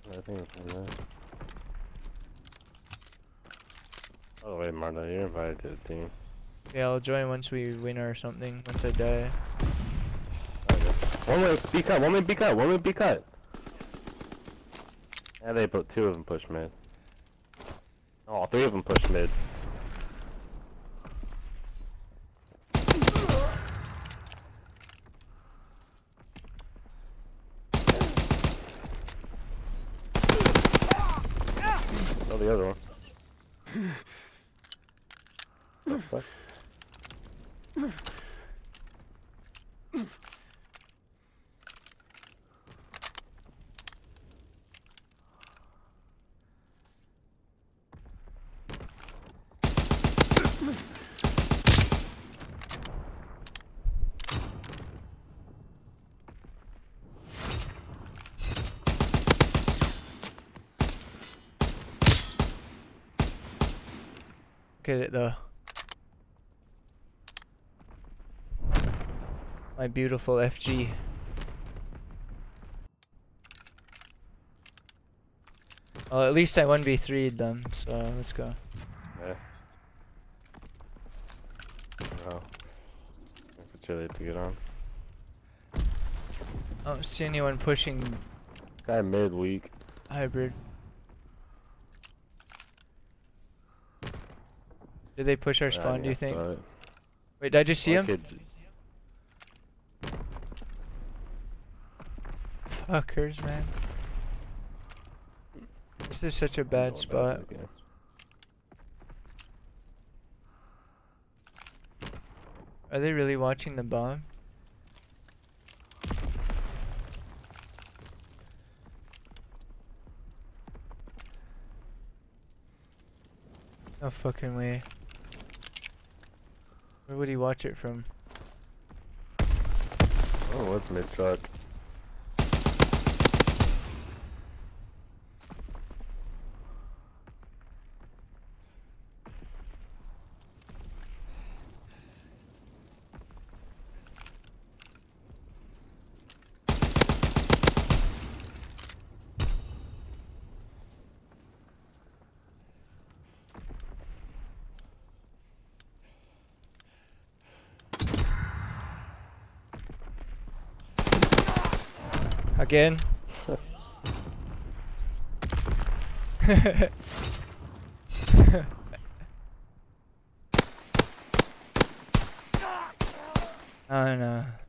I think it's in there. By the way, Marta, you're invited to the team. Yeah, I'll join once we win or something, once I die. Okay. One way, be cut, one way, be cut, one way, be cut. Yeah, they put two of them push mid. Oh, three of them push mid. Oh, the other one. What? Look at it though. My beautiful FG. Well, at least I 1v3'd them, so let's go. Yeah. Oh. It's too late to get on. I don't see anyone pushing Guy mid weak. hybrid. Did they push our spawn, do you think? Wait, did I just see him? Fuckers, man. This is such a bad spot. Are they really watching the bomb? No fucking way. Where would he watch it from? Oh, what's mid truck? Again? I don't know.